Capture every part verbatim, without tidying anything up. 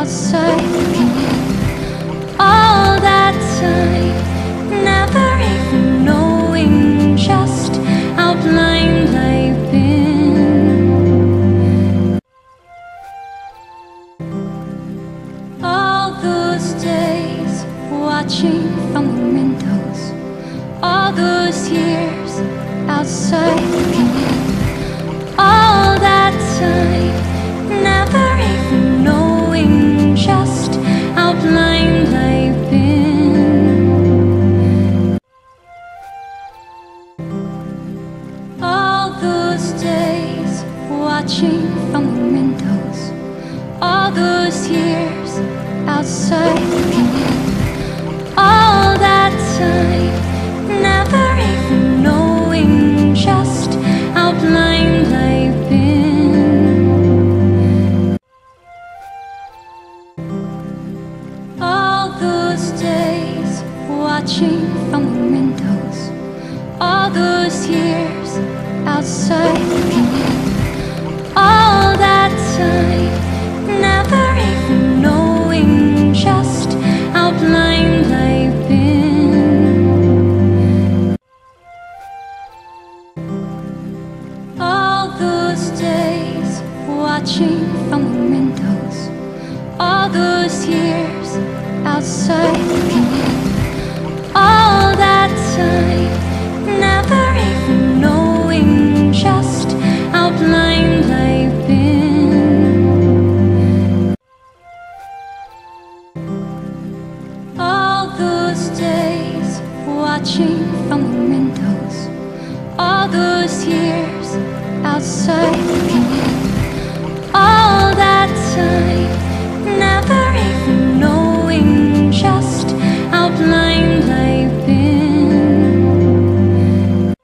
outside all that time, never even knowing just how blind I've been. All those days watching from the windows, all those years outside, all that time, never even knowing just how blind I've been. All those days watching from the windows, all those years outside, all that time, never even knowing just how blind I've been. All those days watching from the windows, all those years outside, all that time, never even knowing just how blind I've been. All those days watching from the windows, all those years outside, all that time, never even knowing just how blind I've been. All those days watching from the windows, all those years outside, all that time, never even knowing just how blind I've been.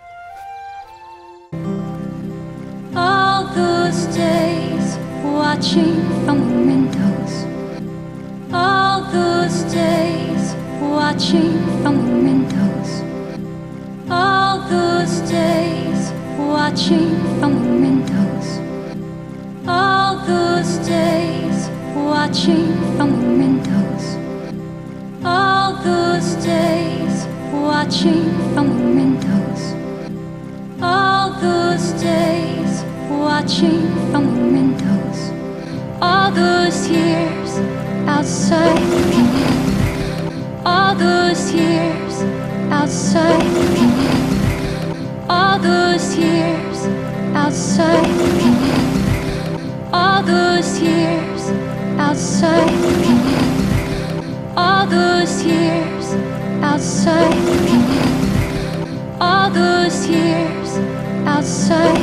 All those days watching from the windows, all those days watching from the windows, all those days watching from the windows, all those days watching from the windows, all those days watching from the windows, all those days watching from the windows, all those years outside, all those years outside, all those years outside, all those years outside, all those years outside, all those years outside,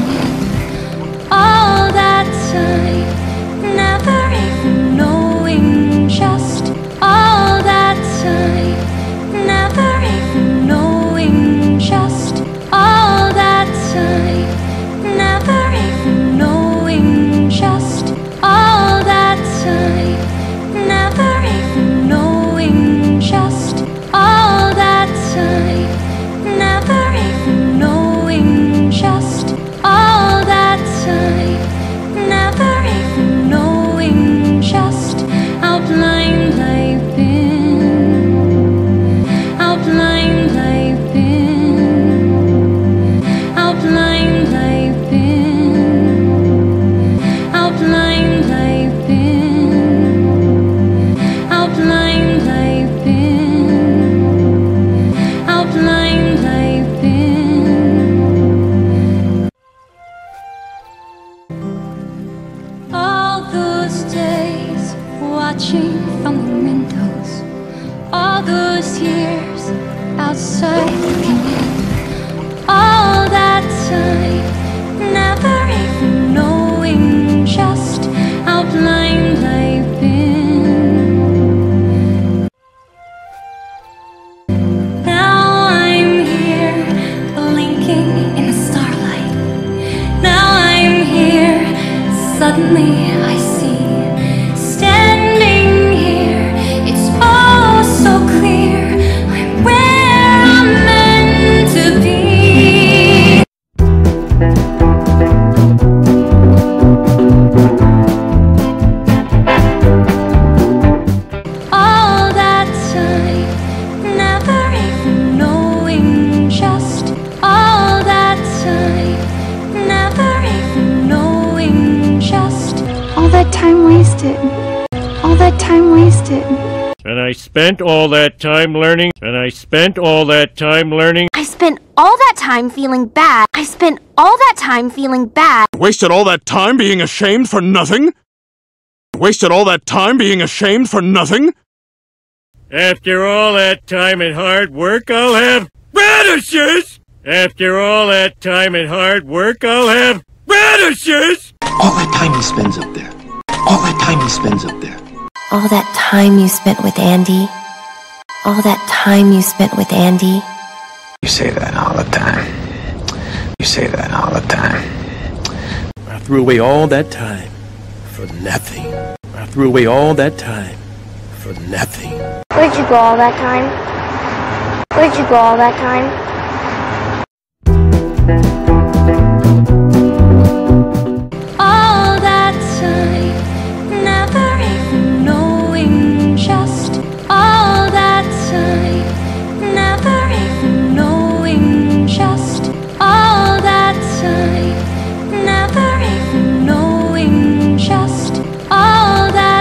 all that time, never even knowing just all that time, never even knowing just all that time, never even knowing just all that time, never even knowing just all that time, never even knowing just all that time, never even knowing just how blind I've been, how blind I've been, how blind I've been, how blind I've been, how blind I've been, how blind I've been. All those days watching from the windows, all those years outside, all that time, never even knowing just how blind I've been. Now I'm here, blinking in the starlight. Now I'm here, suddenly I see, standing here, it's all so clear, I'm where I'm meant to be. time wasted. All that time wasted. And I spent all that time learning. And I spent all that time learning. I spent all that time feeling bad. I spent all that time feeling bad. Wasted all that time being ashamed for nothing? Wasted all that time being ashamed for nothing? After all that time and hard work, I'll have radishes! After all that time and hard work, I'll have radishes! All that time he spends up there. All that time he spends up there. All that time you spent with Andy. All that time you spent with Andy. You say that all the time. You say that all the time. I threw away all that time for nothing. I threw away all that time for nothing. Where'd you go all that time? Where'd you go all that time? All that time, never even knowing just. All that time, never even knowing just. All that time, never even knowing just. All that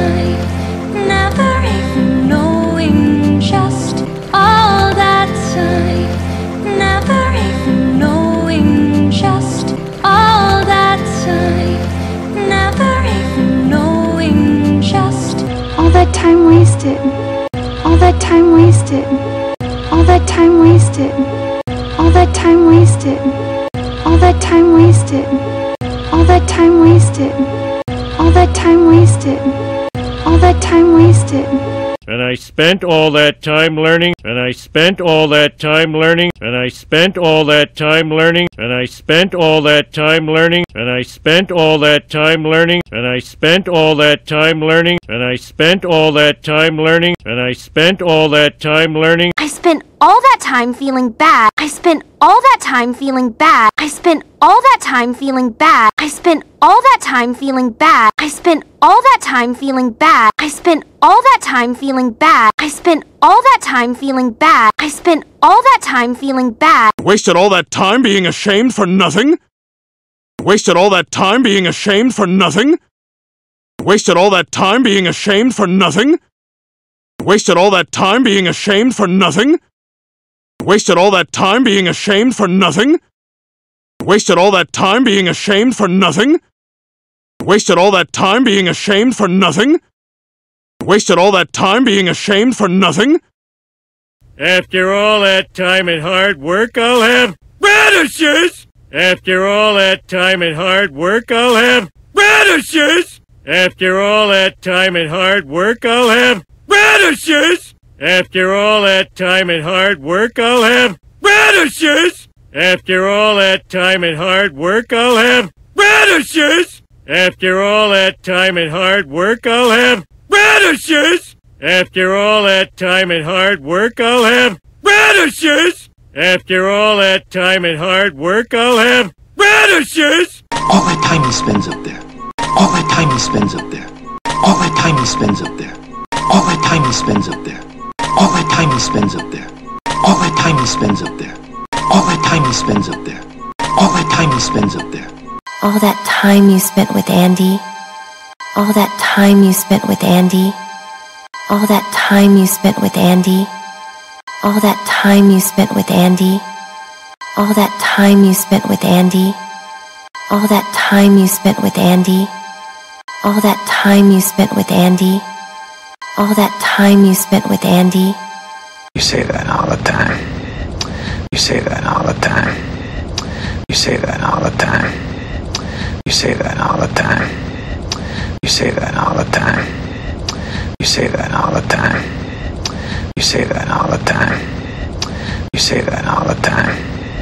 time, never even knowing just. All that time, never even knowing just. All that time, never even knowing just. All that time wasted. All that time wasted. All that time wasted. All that time wasted. All that time wasted. All that time wasted. All that time wasted. All that time wasted. And I spent all that time learning. And I spent all that time learning. And I spent all that time learning. And I spent all that time learning. And I spent all that time learning. And I spent all that time learning. And I spent all that time learning. And I spent all that time learning. I spent all that time feeling bad. I spent all that time feeling bad. I spent all that time feeling bad. I spent all that time feeling bad. I spent all that time feeling bad. I spent all that time feeling bad. I spent all that time feeling bad. I spent all that time feeling bad. Wasted all that time being ashamed for nothing? Wasted all that time being ashamed for nothing? Wasted all that time being ashamed for nothing? Wasted all that time being ashamed for nothing? Wasted all that time being ashamed for nothing? Wasted all that time being ashamed for nothing? Wasted all that time being ashamed for nothing? Wasted all that time being ashamed for nothing? After all that time and hard work, I'll have radishes! After all that time and hard work, I'll have radishes! After all that time and hard work, I'll have radishes! After all that time and hard work, I'll have radishes! After all that time and hard work, I'll have radishes! After all that time and hard work, I'll have radishes! After all that time and hard work, I'll have radishes! After all that time and hard work, I'll have radishes! All that time he spends up there. All that time he spends up there. All that time he spends up there. All that time he spends up there. All that time he spends up there. All that time he spends up there. All that time he spends up there. All that time he spends up there. All that time you spent with Andy. All that time you spent with Andy. All that time you spent with Andy. All that time you spent with Andy. All that time you spent with Andy. All that time you spent with Andy. All that time you spent with Andy. All that time you spent with Andy. You say that all the time. You say that all the time. You say that all the time. You say that all the time. You say that all the time. You say that all the time. You say that all the time. You say that all the time.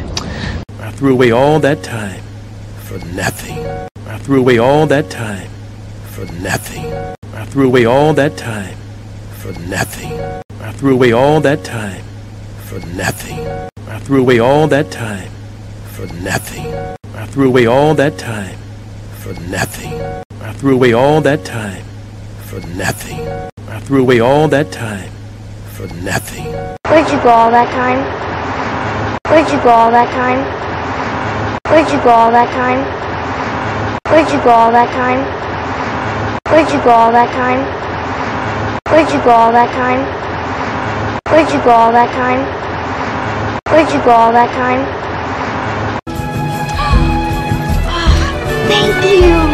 I threw away all that time for nothing. I threw away all that time for nothing. I threw away all that time for nothing. I threw away all that time for nothing. I threw away all that time for nothing. I threw away all that time for nothing. I threw away all that time for nothing. I threw away all that time for nothing. Where'd you go all that time? Where'd you go all that time? Where'd you go all that time? Where'd you go all that time? Where'd you go all that time? Where'd you go all that time? Where'd you go all that time? Where'd you go all that time? Thank you.